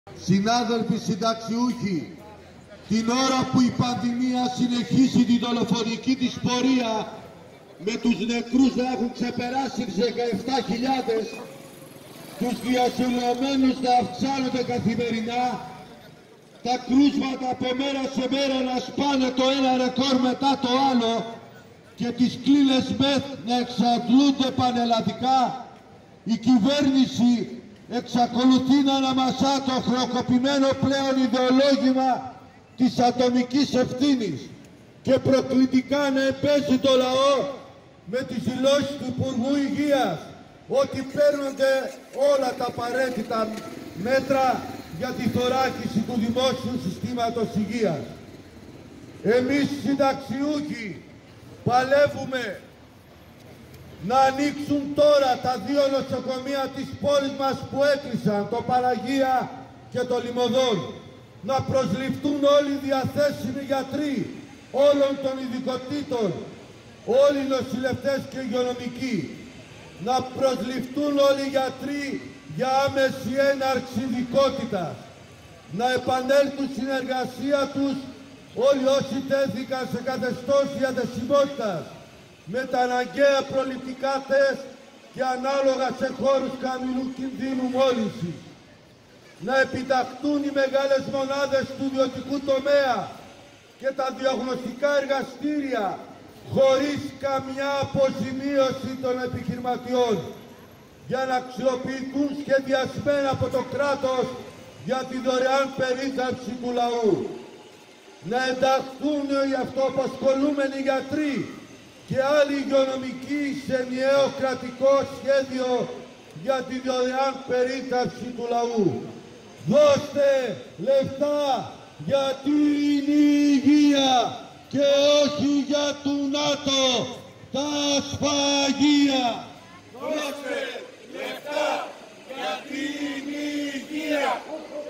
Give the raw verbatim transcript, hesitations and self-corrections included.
Συνάδελφοι συνταξιούχοι, την ώρα που η πανδημία συνεχίσει την δολοφονική της πορεία με τους νεκρούς να έχουν ξεπεράσει τις δεκαεπτά χιλιάδες, τους διασωλωμένους να αυξάνονται καθημερινά, τα κρούσματα από μέρα σε μέρα να σπάνε το ένα ρεκόρ μετά το άλλο και τις κλίνες μεθ να εξαντλούνται πανελλαδικά, η κυβέρνηση εξακολουθεί να αναμασά το χρεοκοπημένο πλέον ιδεολόγημα της ατομικής ευθύνης και προκλητικά να επέσει το λαό με τις δηλώσεις του Υπουργού Υγείας ότι παίρνονται όλα τα απαραίτητα μέτρα για τη θωράκιση του δημόσιου συστήματος υγείας. Εμείς συνταξιούχοι παλεύουμε να ανοίξουν τώρα τα δύο νοσοκομεία της πόλης μας που έκλεισαν, το Παραγία και το Λιμωδόν. Να προσληφθούν όλοι οι διαθέσιμοι γιατροί όλων των ειδικοτήτων, όλοι οι νοσηλευτές και υγειονομικοί. Να προσληφθούν όλοι οι γιατροί για άμεση έναρξη ειδικότητας. Να επανέλθουν στην εργασία τους όλοι όσοι τέθηκαν σε καθεστώς διαθεσιμότητας με τα αναγκαία προληπτικά τεστ και ανάλογα σε χώρους χαμηλού κινδύνου μόλυνσης. Να επιταχθούν οι μεγάλες μονάδες του ιδιωτικού τομέα και τα διαγνωστικά εργαστήρια χωρίς καμιά αποζημίωση των επιχειρηματιών για να αξιοποιηθούν σχεδιασμένα από το κράτος για τη δωρεάν περίθαλψη του λαού. Να ενταχθούν οι αυτοαπασχολούμενοι γιατροί και άλλοι υγειονομικοί σε ενιαίο κρατικό σχέδιο για τη δωρεάν περίθαλψη του λαού. Δώστε λεφτά για την υγεία και όχι για του ΝΑΤΟ τα σφαγεία. Δώστε λεφτά για την υγεία